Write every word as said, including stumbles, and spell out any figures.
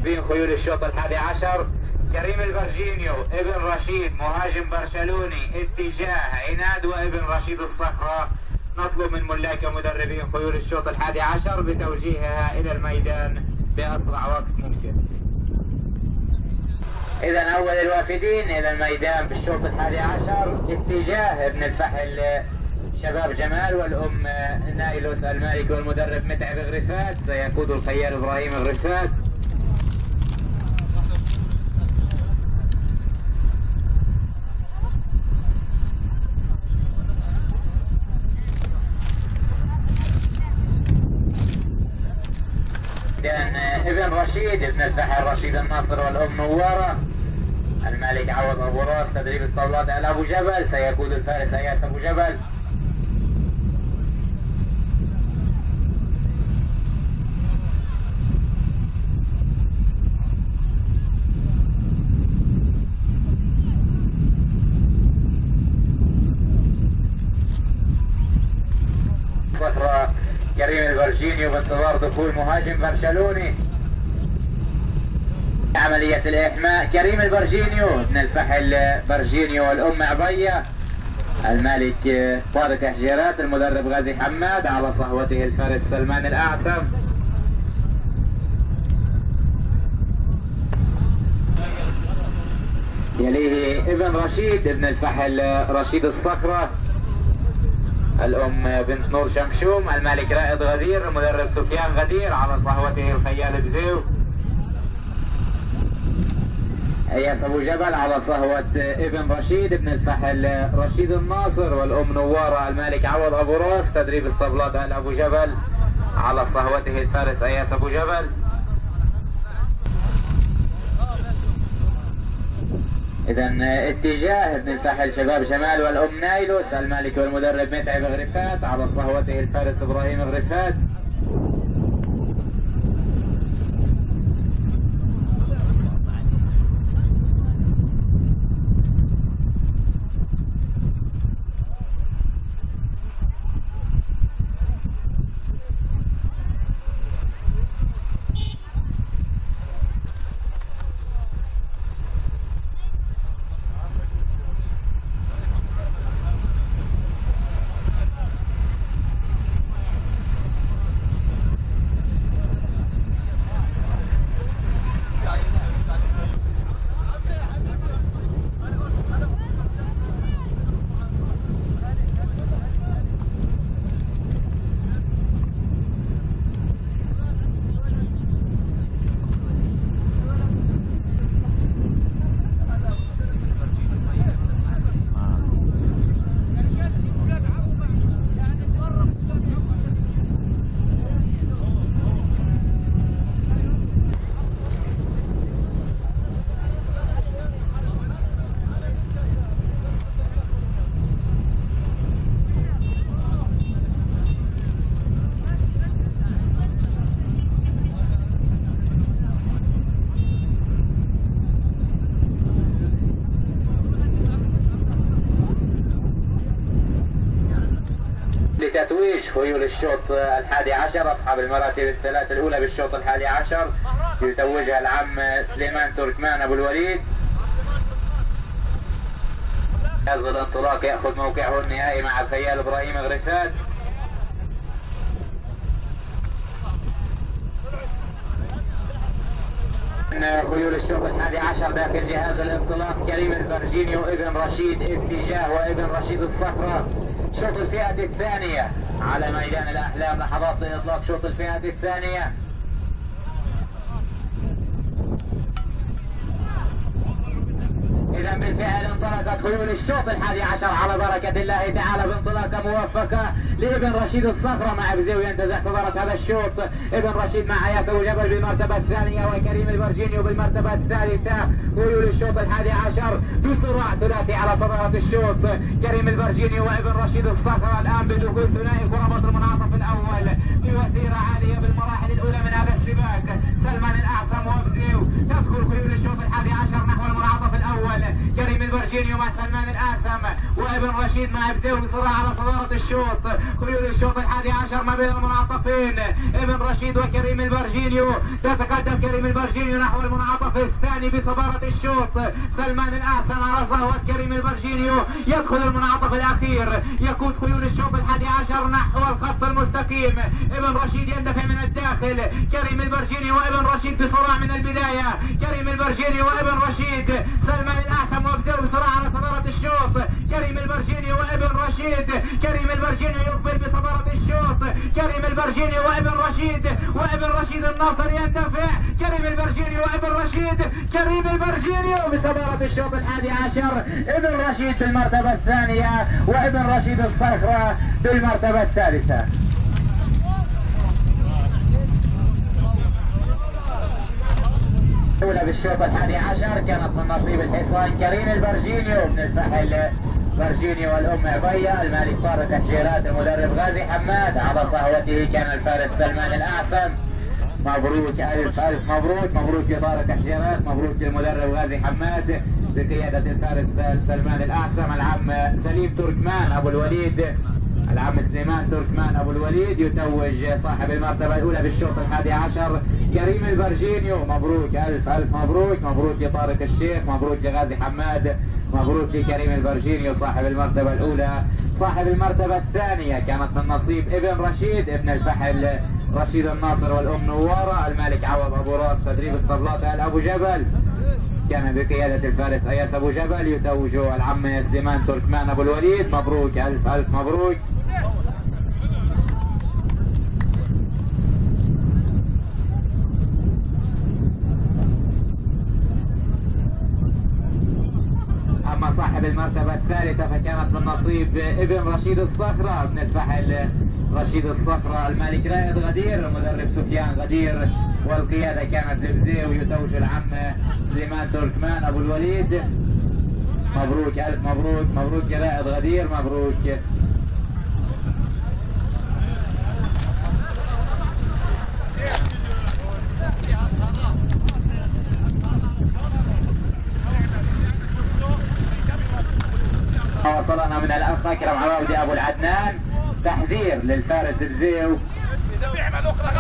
مرتبين خيول الشوط الحادي عشر. كريم البرجينو ابن رشيد مهاجم برشلوني اتجاه عناد وابن رشيد الصخرة. نطلب من ملاك ومدربين خيول الشوط الحادي عشر بتوجيهها إلى الميدان بأسرع وقت ممكن. إذا أول الوافدين إلى الميدان بالشوط الحادي عشر اتجاه ابن الفحل شباب جمال والأم نايلوس المالك والمدرب متعب الغرفات. سيقود الخيال إبراهيم الغرفات. ابن رشيد ابن الفحل رشيد الناصر والأم نوارة. المالك عوض أبو راس. تدريب اسطبلات آل أبو جبل. سيقود الفارس أياس أبو جبل. الصخرة كريم البرجينو بانتظار دخول مهاجم برشلوني. عملية الإحماء كريم البرجينو ابن الفحل برجينو والأم عبية. المالك طارق حجيرات. المدرب غازي حماد. على صهوته الفارس سلمان الأعسم. يليه ابن رشيد ابن الفحل رشيد الصخرة. الأم بنت نور شمشوم. المالك رائد غدير. المدرب سفيان غدير. على صهوته الخيال بزيو. اياس ابو جبل. على صهوة ابن رشيد ابن الفحل رشيد الناصر والأم نوارة. المالك عوض أبو راس. تدريب اسطبلات آل أبو جبل. على صهوته الفارس اياس أبو جبل. إذا اتجاه ابن الفحل شباب جمال والأم نايلوس. المالك والمدرب متعب غرفات. على صهوته الفارس إبراهيم غرفات. لتتويج خيول الشوط الحادي عشر. أصحاب المراتب الثلاث الأولى بالشوط الحادي عشر يتوجها العم سليمان تركمان أبو الوليد. جهاز الانطلاق يأخذ موقعه النهائي مع الخيال إبراهيم غرفات. خيول الشوط الحادي عشر داخل جهاز الانطلاق كريم البرجينو ابن رشيد اتجاه وابن رشيد الصخرة. شوط الفئة الثانية على ميدان الأحلام. لحظات لإطلاق شوط الفئة الثانية. إذا بالفعل انطلقت خيول الشوط الحادي عشر على بركة الله تعالى بانطلاقة موفقة لابن رشيد الصخرة مع بزيو ينتزع صدارة هذا الشوط. ابن رشيد مع اياس ابو جبل بالمرتبة الثانية وكريم البرجينو بالمرتبة الثالثة. خيول الشوط الحادي عشر بصراع ثلاثي على صدارة الشوط. كريم البرجينو وابن رشيد الصخرة الآن بدخول ثنائي كرة المنعطف الأول بوثيرة عالية بالمراحل الأولى من هذا السباق. سلمان الأعسم وبزيو. تدخل خيول الشوط الحادي عشر نحو المنعطف الأول الاول كريم البرجينيو مع سلمان الآسم وابن رشيد مع بزيو بصراع على صدارة الشوط. خيول الشوط الحادي عشر ما بين المنعطفين ابن رشيد وكريم البرجينيو. تتقدم كريم البرجينيو نحو المنعطف الثاني بصدارة الشوط. سلمان الآسم على صهوة كريم البرجينيو يدخل المنعطف الأخير. يقود خيول الشوط الحادي عشر نحو الخط المستقيم. ابن رشيد يندفع من الداخل. كريم البرجينيو وابن رشيد بصراع من البداية. كريم البرجينيو وابن رشيد. سلمان الآسم وبزيو بصراع على صدارة الشوط. كريم البرجينيو وابن رشيد. كريم البرجينيو يقبل بصدارة الشوط. كريم البرجينيو وابن رشيد وابن رشيد الناصر يندفع. كريم البرجينيو وابن رشيد. كريم البرجينيو بصدارة الشوط الحادي عشر. ابن رشيد بالمرتبة الثانية وابن رشيد الصخرة بالمرتبة الثالثة. الأولى بالشوط الحادي عشر كانت من نصيب الحصان كريم البرجينيو من الفحل برجينيو والأم عبية. المالك طارق تحجيرات. المدرب غازي حماد. على صهوته كان الفارس سلمان الأعسم. مبروك ألف ألف مبروك. مبروك لطارق تحجيرات. مبروك للمدرب غازي حماد بقيادة الفارس سلمان الأعسم. العم سليم تركمان أبو الوليد. العم سليمان تركمان أبو الوليد يتوج صاحب المرتبة الأولى بالشوط الحادي عشر كريم البرجينيو. مبروك ألف ألف مبروك. مبروك لطارق الشيخ. مبروك لغازي حماد. مبروك لكريم البرجينيو صاحب المرتبة الأولى. صاحب المرتبة الثانية كانت من نصيب ابن رشيد ابن الفحل رشيد الناصر والأم نوارة. المالك عوض أبو راس. تدريب اسطبلات آل أبو جبل كان بقيادة الفارس أياس أبو جبل. يتوج العم سليمان تركمان أبو الوليد. مبروك ألف ألف مبروك. أما صاحب المرتبة الثالثة فكانت من نصيب ابن رشيد الصخرة ابن الفحل رشيد الصخرة. المالك رائد غدير. المدرب سفيان غدير. والقيادة كانت لبزيو. يتوج العم سليمان تركمان أبو الوليد. مبروك ألف مبروك. مبروك رائد غدير. مبروك. وصلنا من الأخ أكرم عراودي أبو العدنان. تحذير للفارس بزيو.